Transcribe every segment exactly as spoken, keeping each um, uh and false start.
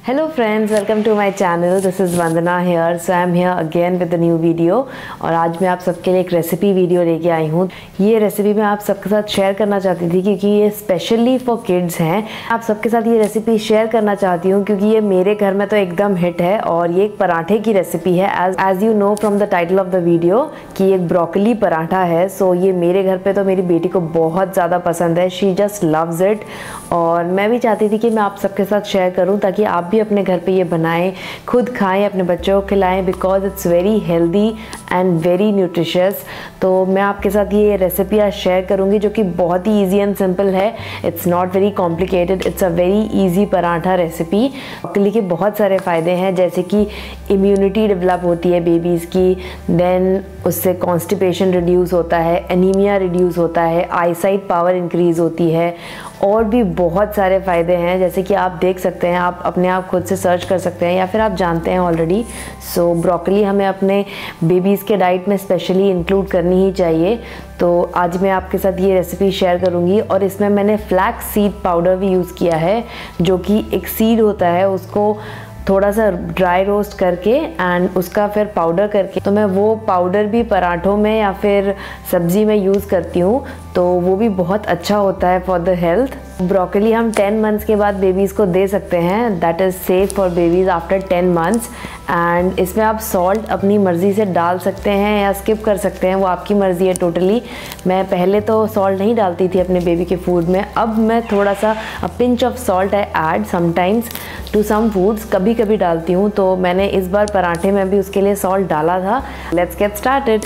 Hello friends, welcome to my channel. This is Vandana here. So I am here again with a new video. और आज मैं आप सबके लिए एक रेसिपी वीडियो लेके आई हूँ। ये रेसिपी मैं आप सबके साथ शेयर करना चाहती थी क्योंकि ये स्पेशली फॉर किड्स हैं। आप सबके साथ ये रेसिपी शेयर करना चाहती हूँ क्योंकि ये मेरे घर में तो एकदम हिट है और ये एक पराठे की रेसिपी है। As as you know from the title of the video कि एक ब्रोकली पराठा है। सो ये मेरे घर पे तो मेरी बेटी को बहुत ज़्यादा पसंद है। शी जस्ट लव्स इट और मैं भी चाहती थी कि मैं आप सबके साथ शेयर करूँ ताकि आप भी अपने घर पे ये बनाएं, खुद खाएं, अपने बच्चों को खिलाएं because it's very healthy and very nutritious. तो मैं आपके साथ ये रेसिपी आज शेयर करूंगी जो कि बहुत ही इजी एंड सिंपल है। It's not very complicated, it's a very easy paratha recipe. Broccoli के बहुत सारे फ़ायदे हैं जैसे कि इम्यूनिटी डेवलप होती है बेबीज़ की, देन उससे कॉन्स्टिपेशन रिड्यूस होता है, एनीमिया रिड्यूस होता है, आईसाइट पावर इंक्रीज़ होती है और भी बहुत सारे फ़ायदे हैं जैसे कि आप देख सकते हैं, आप अपने आप खुद से सर्च कर सकते हैं या फिर आप जानते हैं ऑलरेडी। सो ब्रोकली हमें अपने बेबीज़ के डाइट में स्पेशली इंक्लूड करनी ही चाहिए। तो आज मैं आपके साथ ये रेसिपी शेयर करूंगी और इसमें मैंने फ्लैक्स सीड पाउडर भी यूज़ किया है जो कि एक सीड होता है, उसको थोड़ा सा ड्राई रोस्ट करके एंड उसका फिर पाउडर करके, तो मैं वो पाउडर भी पराठों में या फिर सब्ज़ी में यूज़ करती हूँ तो वो भी बहुत अच्छा होता है फॉर द हेल्थ। ब्रोकली हम टेन मंथ्स के बाद बेबीज़ को दे सकते हैं, that is safe for babies after ten months. And इसमें आप सॉल्ट अपनी मर्ज़ी से डाल सकते हैं या स्किप कर सकते हैं, वो आपकी मर्ज़ी है टोटली। मैं पहले तो सॉल्ट नहीं डालती थी अपने बेबी के फूड में, अब मैं थोड़ा सा a pinch of salt I add sometimes to some foods, कभी कभी डालती हूँ। तो मैंने इस बार पराठे में भी उसके लिए सॉल्ट डाला था। Let's get started.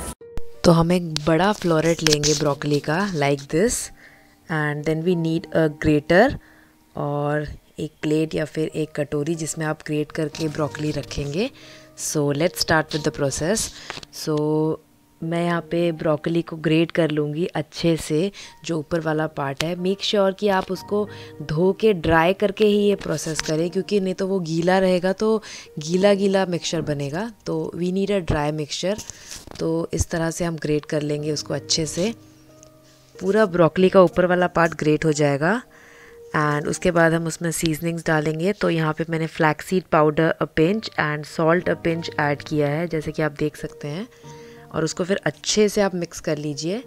तो हम एक बड़ा फ्लोरेट लेंगे ब्रोकली का like this and then we need a grater और एक प्लेट या फिर एक कटोरी जिसमें आप ग्रेट करके ब्रोकली रखेंगे। So let's start with the process. So मैं यहाँ पे ब्रोकली को ग्रेट कर लूँगी अच्छे से, जो ऊपर वाला पार्ट है। मेक श्योर कि आप उसको धो के ड्राई करके ही ये प्रोसेस करें क्योंकि नहीं तो वो गीला रहेगा तो गीला गीला मिक्सचर बनेगा। तो we need a dry mixture. तो इस तरह से हम ग्रेट कर लेंगे उसको अच्छे से। पूरा ब्रोकली का ऊपर वाला पार्ट ग्रेट हो जाएगा एंड उसके बाद हम उसमें सीजनिंग्स डालेंगे। तो यहाँ पे मैंने flaxseed powder a pinch and salt a pinch add किया है जैसे कि आप देख सकते हैं, और उसको फिर अच्छे से आप मिक्स कर लीजिए।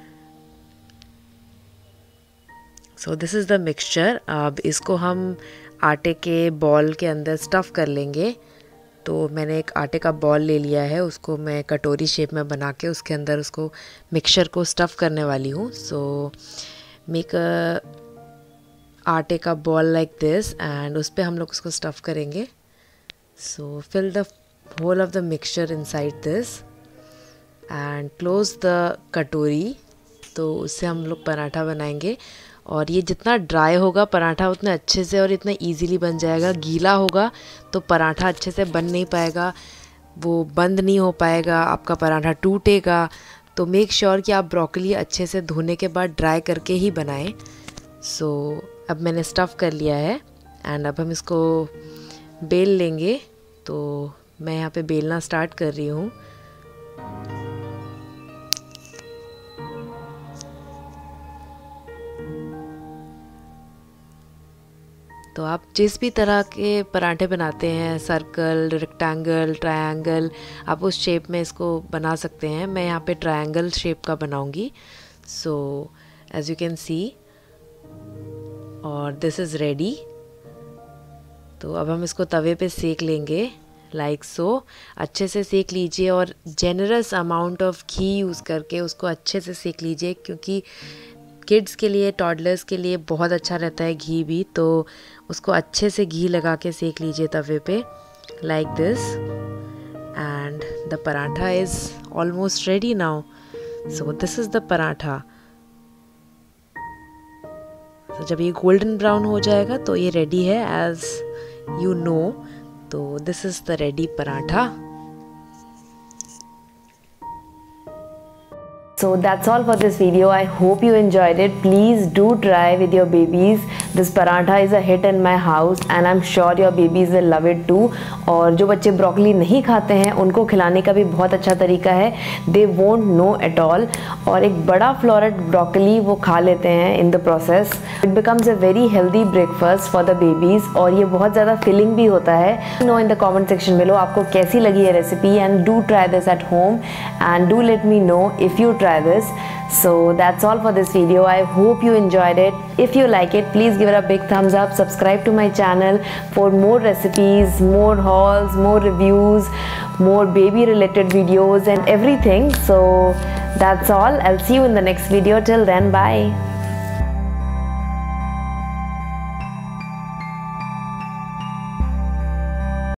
So this is the mixture. अब इसको हम आटे के बॉल के अंदर स्टफ़ कर लेंगे। तो मैंने एक आटे का बॉल ले लिया है, उसको मैं कटोरी शेप में बना के उसके अंदर उसको मिक्सचर को स्टफ़ करने वाली हूँ। सो मेक अ आटे का बॉल लाइक दिस एंड उस पर हम लोग उसको स्टफ़ करेंगे। So fill the hole of the mixture inside this and close the कटोरी। तो उससे हम लोग पराठा बनाएंगे और ये जितना ड्राई होगा पराठा उतना अच्छे से और इतना इजीली बन जाएगा। गीला होगा तो पराठा अच्छे से बन नहीं पाएगा, वो बंद नहीं हो पाएगा, आपका पराठा टूटेगा। तो मेक श्योर कि आप ब्रोकली अच्छे से धोने के बाद ड्राई करके ही बनाएं। सो अब मैंने स्टफ़ कर लिया है एंड अब हम इसको बेल लेंगे। तो मैं यहाँ पे बेलना स्टार्ट कर रही हूँ। तो आप जिस भी तरह के पराठे बनाते हैं, सर्कल, रेक्टेंगल, ट्रायंगल, आप उस शेप में इसको बना सकते हैं। मैं यहाँ पे ट्रायंगल शेप का बनाऊंगी। So as you can see और दिस इज़ रेडी। तो अब हम इसको तवे पे सेक लेंगे लाइक सो। अच्छे से सेक लीजिए और generous amount of ghee use करके उसको अच्छे से सेक लीजिए क्योंकि किड्स के लिए, टॉडलर्स के लिए बहुत अच्छा रहता है घी भी। तो उसको अच्छे से घी लगा के सेक लीजिए तवे पे like this and the paratha is almost ready now. So this is the paratha. तो जब ये गोल्डन ब्राउन हो जाएगा तो ये रेडी है एज यू नो। तो this is the ready paratha. So that's all for this video. I hope you enjoyed it. Please do try with your babies. This paratha is a hit in my house and I'm sure your babies will love it too. और जो बच्चे broccoli नहीं खाते हैं उनको खिलाने का भी बहुत अच्छा तरीका है. They won't know at all. और एक बड़ा फ्लोरेट ब्रोकली वो खा लेते हैं in the process. It becomes a very healthy breakfast for the babies और ये बहुत ज़्यादा फिलिंग भी होता है. Know in the comment section below आपको कैसी लगी ये recipe and do try this at home and do let me know if you try this. So that's all for this video. I hope you enjoyed it. If you like it, please give it a big thumbs up. Subscribe to my channel for more recipes, more hauls, more reviews, more baby related videos and everything. So that's all. I'll see you in the next video. Till then, bye.